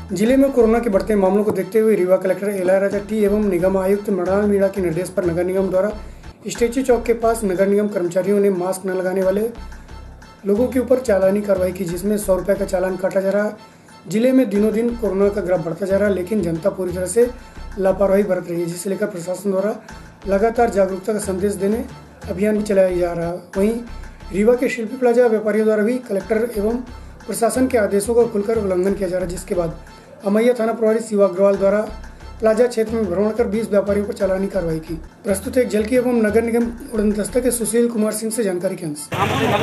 जिले में कोरोना के बढ़ते मामलों को देखते हुए रीवा कलेक्टर इलायराजा टी एवं निगम आयुक्त मृणाल मीणा के निर्देश पर नगर निगम द्वारा स्टैच्यू चौक के पास नगर निगम कर्मचारियों ने मास्क न लगाने वाले लोगों के ऊपर चालानी कार्रवाई की, जिसमें 100 रुपये का चालान काटा जा रहा है। जिले में दिनों दिन कोरोना का ग्राफ बढ़ता जा रहा है, लेकिन जनता पूरी तरह से लापरवाही बरत रही है, जिसे लेकर प्रशासन द्वारा लगातार जागरूकता का संदेश देने अभियान भी चलाया जा रहा है। वहीं रीवा के शिल्पी प्लाजा व्यापारियों द्वारा भी कलेक्टर एवं प्रशासन के आदेशों का खुलकर उल्लंघन किया जा रहा है, जिसके बाद अमैया थाना प्रभारी शिवा अग्रवाल द्वारा प्लाजा क्षेत्र में भ्रमण कर 20 व्यापारियों पर चालानी कार्रवाई की। प्रस्तुत एक जल की एवं नगर निगम उड़नदस्ता के सुशील कुमार सिंह से जानकारी के अंश।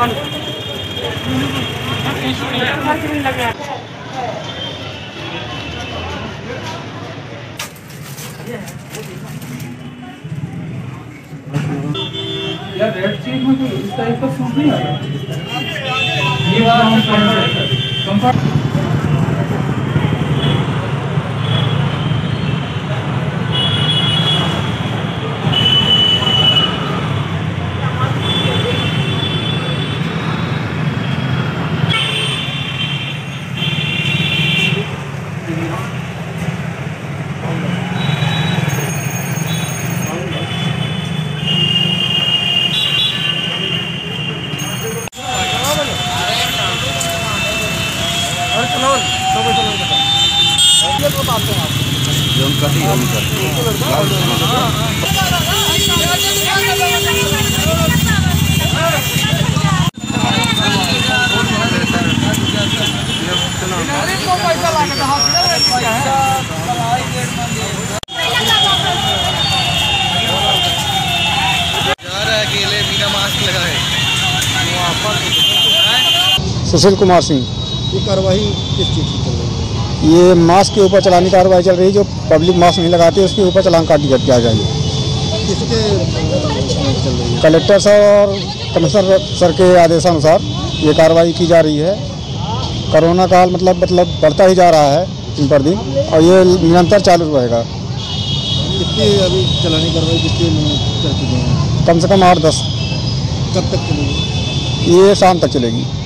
यार रेड चीज में कोई इस टाइप का सूट नहीं आता। ये कंफर्ट सुशील कुमार सिंह। ये कार्रवाई किस चीज़ की चल रही है? ये मास्क के ऊपर चलानी कार्रवाई चल रही है। जो पब्लिक मास्क नहीं लगाती उसके ऊपर चालान काट दिया जाएगी। किसके चल रही है? कलेक्टर सर और कमिश्नर सर के आदेशानुसार ये कार्रवाई की जा रही है। कोरोना काल मतलब बढ़ता ही जा रहा है दिन पर दिन, और ये निरंतर चालू रहेगा। कितनी अभी चलानी कार्रवाई कितने चल चुके हैं? कम से कम 8-10। कब तक चलेगी? ये शाम तक चलेगी।